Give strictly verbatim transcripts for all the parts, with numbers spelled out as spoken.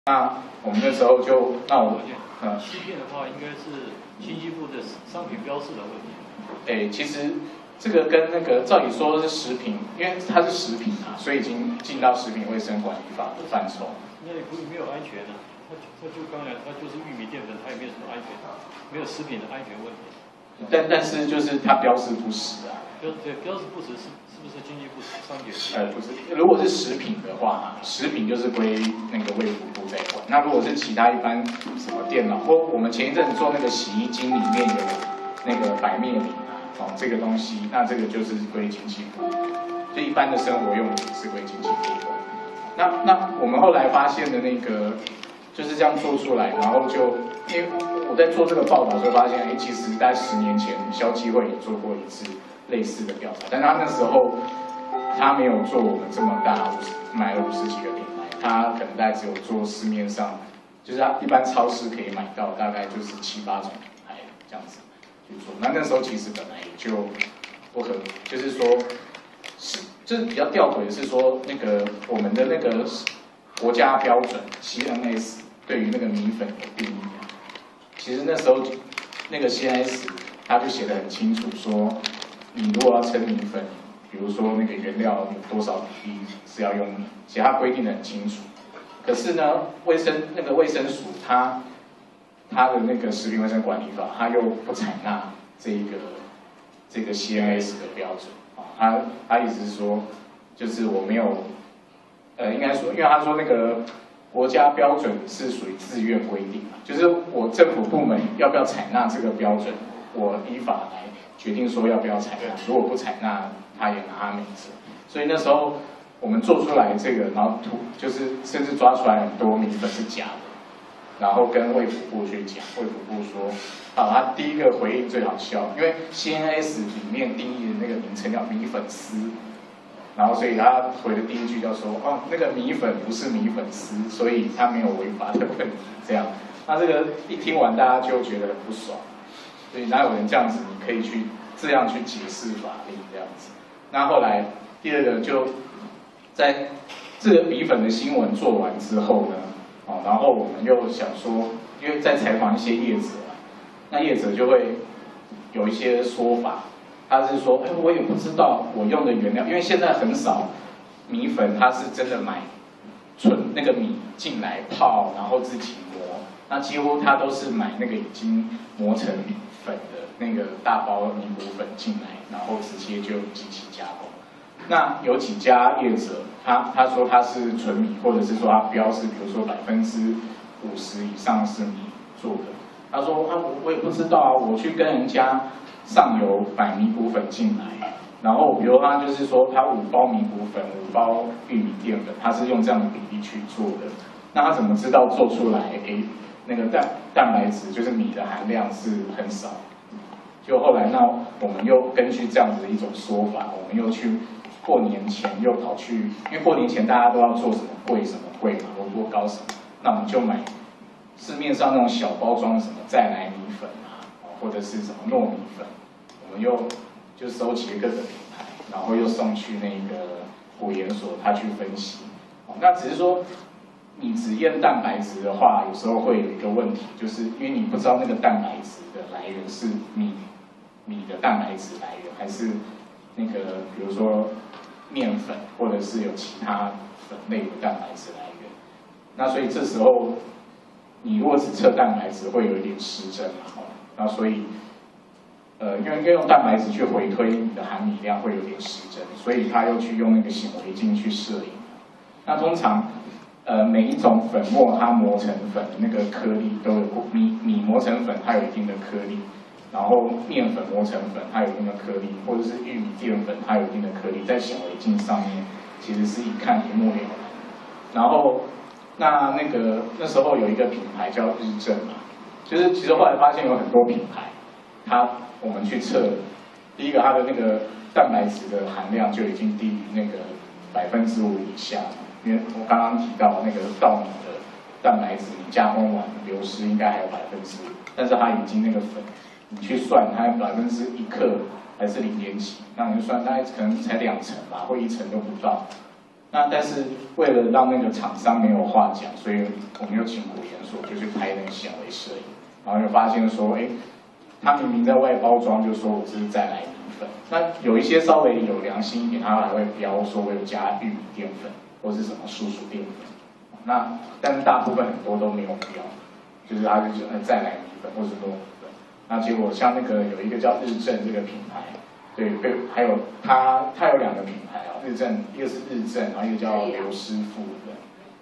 那我们那时候就，那我， 嗯，欺骗的话，应该是经济部的商品标示的问题。 哎，其实这个跟那个照理说是食品，因为它是食品啊，所以已经进到食品卫生管理法的范畴。 那也不是没有安全啊，它它就刚才它就是玉米淀粉，它也没有什么安全，没有食品的安全问题。 但但是就是它标示不实啊。 标对标示不实是是不是经济部商检？ 呃，不是，如果是食品的话，食品就是归那个卫福部在管。那如果是其他一般什么电脑，或我们前一阵子做那个洗衣精里面有那个百灭灵啊，哦，这个东西，那这个就是归经济部。就一般的生活用品是归经济部管。那那我们后来发现的那个就是这样做出来，然后就因为我在做这个报道的时候发现，哎，其实在十年前消基会也做过一次类似的调查，但他那时候他没有做我们这么大，买了五十几个品牌，他可能大概只有做市面上，就是他一般超市可以买到，大概就是七八种品牌这样子去做。那那时候其实本来也就不合理，就是说，是就是比较吊诡的是说，那个我们的那个国家标准 C N S 对于那个米粉有定义啊，其实那时候那个 C N S 他就写得很清楚说。你如果要称米粉，比如说那个原料有多少比例是要用米，其实它规定得很清楚。可是呢，卫生那个卫生署它它的那个食品卫生管理法，它又不采纳这个这个 C N S 的标准啊，它它意思是说，就是我没有，呃，应该说，因为他说那个国家标准是属于自愿规定嘛，就是我政府部门要不要采纳这个标准，我依法来。决定说要不要采纳，如果不采纳，他也拿他没辙。所以那时候我们做出来这个，然后吐就是甚至抓出来很多米粉是假的，然后跟卫福部去讲，卫福部说，啊，他第一个回应最好笑，因为 C N S 里面定义的那个名称叫米粉丝，然后所以他回的第一句就说，哦，那个米粉不是米粉丝，所以他没有违法的问题。这样，那这个一听完大家就觉得很不爽。所以哪有人这样子？你可以去这样去解释法令这样子。那后来第二个就在这个米粉的新闻做完之后呢，哦，然后我们又想说，因为在采访一些业者啊，那业者就会有一些说法，他是说，哎，我也不知道我用的原料，因为现在很少米粉，他是真的买纯那个米进来泡，然后自己磨，那几乎他都是买那个已经磨成米。粉的那个大包米糊粉进来，然后直接就机器加工。那有几家业者，他他说他是纯米，或者是说他标示，比如说百分之五十以上是米做的。他说啊，我我也不知道啊，我去跟人家上游买米糊粉进来，然后比如他就是说他五包米糊粉，五包玉米淀粉，他是用这样的比例去做的。那他怎么知道做出来？诶那个蛋蛋白质就是米的含量是很少，就后来那我们又根据这样子的一种说法，我们又去过年前又跑去，因为过年前大家都要做什么粿什么粿嘛，萝卜糕什么，那我们就买市面上那种小包装什么再来米粉啊，或者是什么糯米粉，我们又就收集各个品牌，然后又送去那个果研所，他去分析，那只是说。你只验蛋白质的话，有时候会有一个问题，就是因为你不知道那个蛋白质的来源是米米的蛋白质来源，还是那个比如说面粉，或者是有其他粉类的蛋白质来源。那所以这时候你如果只测蛋白质，会有一点失真嘛。那所以呃，因为用蛋白质去回推你的含米量会有点失真，所以他又去用那个显微镜去摄影。那通常。呃，每一种粉末它磨成粉的那个颗粒都有米米磨成粉，它有一定的颗粒，然后面粉磨成粉，它有一定的颗粒，或者是玉米淀粉，它有一定的颗粒，在显微镜上面其实是一看一目了然。然后那那个那时候有一个品牌叫日正嘛，就是其实后来发现有很多品牌，它我们去测，第一个它的那个蛋白质的含量就已经低于那个百分之五以下。因为我刚刚提到那个稻米的蛋白质，你加工完流失应该还有百分之五，但是它已经那个粉，你去算它百分之一克还是零点几，那你就算大概可能才两成吧，或一成都不到。 那但是为了让那个厂商没有话讲，所以我们又请古研所就去拍那个显微摄影，然后就发现说，哎，他明明在外包装就说我是再来米粉，那有一些稍微有良心一点，他还会标说我有加玉米淀粉或是什么树薯淀粉，那但是大部分很多都没有标，就是他就呃再来米粉或是糯米粉，那结果像那个有一个叫日正这个品牌。对，被还有它，它有两个品牌啊，日正，一个是日正，然后一个叫刘师傅的。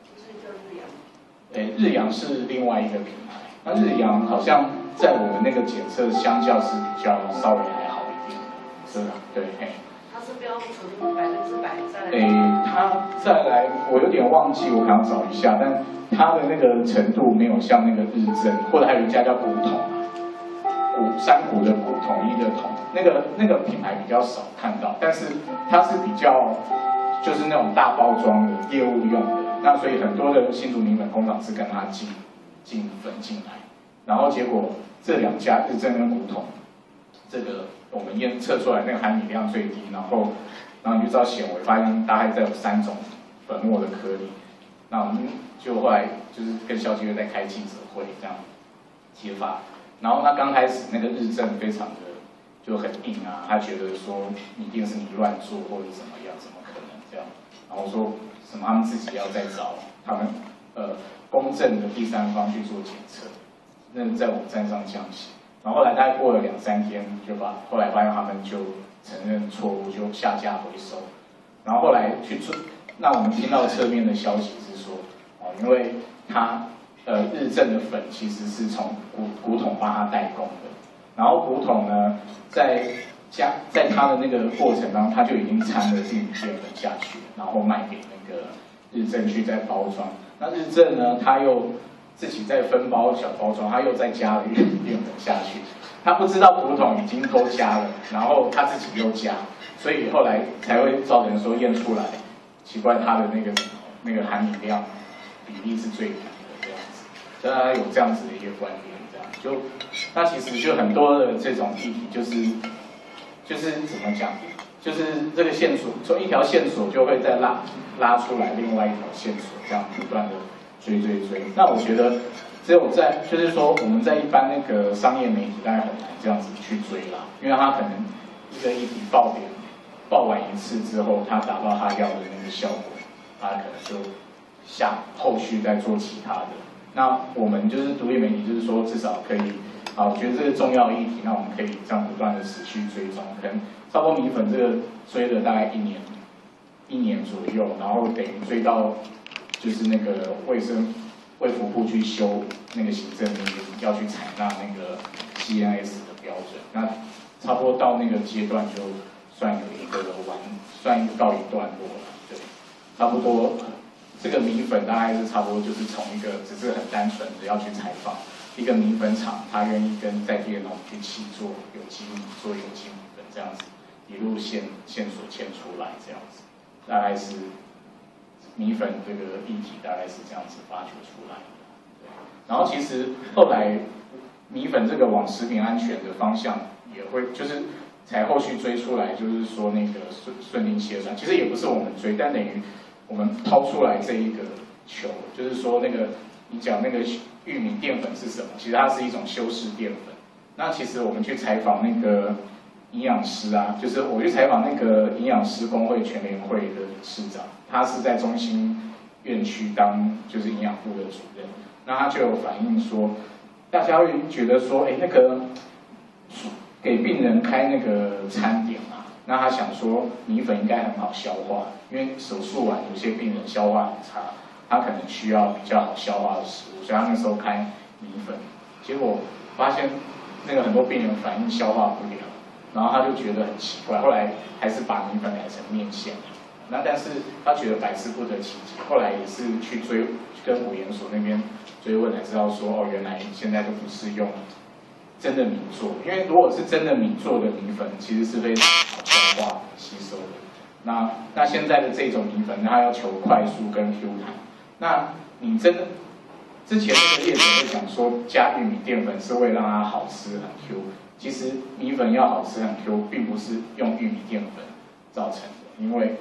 对，日阳是另外一个品牌。那日阳好像在我们那个检测相较是比较稍微还好一点，是吧？对，嘿。 它是标准百分之百在。 诶，它再来，我有点忘记，我可能要找一下，但它的那个程度没有像那个日正，或者还有一家叫古桶。古山谷的古统一的统，那个那个品牌比较少看到，但是它是比较就是那种大包装的业务用的，那所以很多的新竹米粉工厂是跟它进进粉进来，然后结果这两家日正跟古统，这个我们验测出来那个含米量最低，然后然后你就知道显微发现大概再有三种粉末的颗粒，那我们就后来就是跟消基会在开记者会这样揭发。然后他刚开始那个日正非常的就很硬啊，他觉得说一定是你乱做或者怎么样，怎么可能这样？然后说什么他们自己要再找他们呃公正的第三方去做检测，那在网站上这样写。然后后来大概过了两三天，就把后来发现他们就承认错误，就下架回收。然后后来去做，那我们听到侧面的消息是说，哦，因为他。呃，日正的粉其实是从古古桶帮他代工的，然后古桶呢，在加在它的那个过程当中，他就已经掺了玉米淀粉下去，然后卖给那个日正去再包装。那日正呢，他又自己再分包小包装，他又再加了玉米淀粉下去。他不知道古桶已经都加了，然后他自己又加，所以后来才会造成说验出来，奇怪他的那个那个含米量比例是最低。大家有这样子的一个观点，这样就那其实就很多的这种议题，就是就是怎么讲，就是这个线索从一条线索就会再拉拉出来另外一条线索，这样不断的追追追。那我觉得只有在就是说我们在一般那个商业媒体大概很难这样子去追啦，因为他可能一个议题爆点爆完一次之后，他达到他要的那个效果，他可能就下后续再做其他的。那我们就是独立媒体，就是说至少可以，啊，我觉得这个重要议题，那我们可以这样不断的持续追踪，可能超波米粉这个追了大概一年，一年左右，然后等于追到就是那个卫生卫福部去修那个行政命令，要去采纳那个 C N S 的标准，那差不多到那个阶段就算有一个完，算告一段落了，对，差不多。这个米粉大概是差不多就是从一个只是很单纯的要去采访一个米粉厂，他愿意跟在地的农去契做有机米，做有机米粉这样子，一路线线索牵出来这样子，大概是米粉这个议题大概是这样子发掘出来的。对，然后其实后来米粉这个往食品安全的方向也会就是才后续追出来，就是说那个顺顺丁烯酸，其实也不是我们追，但等于。我们掏出来这一个球，就是说那个你讲那个玉米淀粉是什么？其实它是一种修饰淀粉。那其实我们去采访那个营养师啊，就是我去采访那个营养师工会全联会的理事长，他是在中心院区当就是营养部的主任。那他就有反映说，大家会觉得说，哎，那个给病人开那个餐点啊。那他想说米粉应该很好消化，因为手术完有些病人消化很差，他可能需要比较好消化的食物，所以他那时候开米粉。结果发现那个很多病人反应消化不良，然后他就觉得很奇怪，后来还是把米粉改成面线。那但是他觉得百思不得其解，后来也是去追跟五研所那边追问才知道说，哦，原来现在都不是用真的米做，因为如果是真的米做的米粉，其实是非常好消化吸收的。那那现在的这种米粉，它要求快速跟 Q 弹。那你真的之前那个业者会讲说，加玉米淀粉是为了让它好吃很 Q， 其实米粉要好吃很 Q， 并不是用玉米淀粉造成的，因为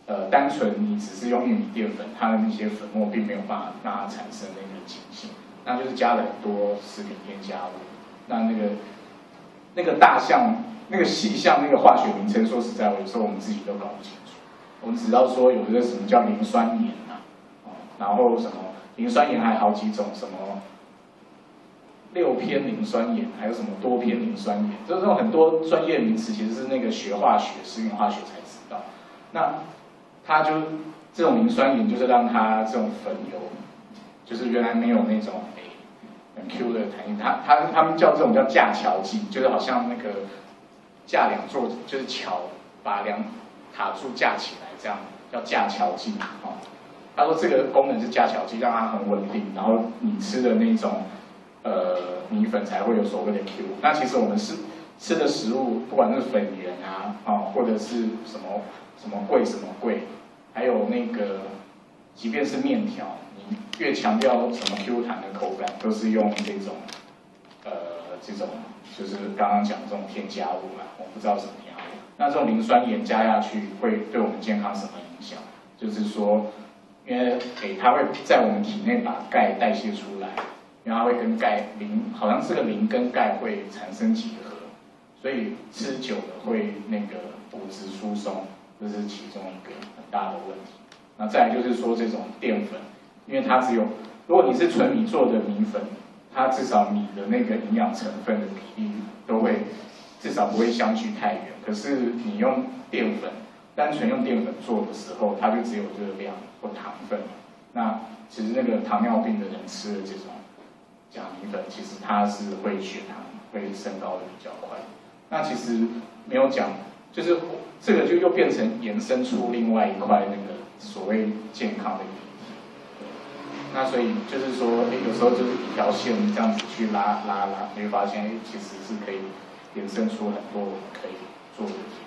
呃，单纯你只是用玉米淀粉，它的那些粉末并没有办法让它产生那个碱性，那就是加了很多食品添加物。那那个那个大项、那个细项、那个化学名称，说实在，有时候我们自己都搞不清楚。我们只知道说有一个什么叫磷酸盐啊，哦，然后什么磷酸盐还有好几种，什么六偏磷酸盐，还有什么多偏磷酸盐，就是这种很多专业名词，其实是那个学化学、食品化学才知道。那它就这种磷酸盐，就是让它这种粉有，就是原来没有那种诶很 Q 的弹性。它它他们叫这种叫架桥剂，就是好像那个架两座，就是桥把两塔柱架起来，这样叫架桥剂。哦，他说这个功能是架桥剂，让它很稳定，然后你吃的那种呃米粉才会有所谓的 Q。那其实我们是吃的食物，不管是粉圆啊，哦，或者是什么什么桂什么桂。还有那个，即便是面条，你越强调什么 Q 弹的口感，都是用这种，呃，这种就是刚刚讲这种添加物啦，我不知道什么添加物。那这种磷酸盐加下去，会对我们健康什么影响？就是说，因为诶，它会在我们体内把钙代谢出来，因为它会跟钙磷，好像这个磷跟钙会产生结合，所以吃久了会那个骨质疏松。这是其中一个很大的问题。那再来就是说这种淀粉，因为它只有，如果你是纯米做的米粉，它至少米的那个营养成分的比例都会至少不会相距太远。可是你用淀粉，单纯用淀粉做的时候，它就只有热量或糖分。那其实那个糖尿病的人吃的这种假米粉，其实它是会血糖会升高的比较快。那其实没有讲。就是这个就又变成延伸出另外一块那个所谓健康的议题，那所以就是说，哎，有时候就是一条线这样子去拉拉拉，你会发现，哎，其实是可以延伸出很多我们可以做的。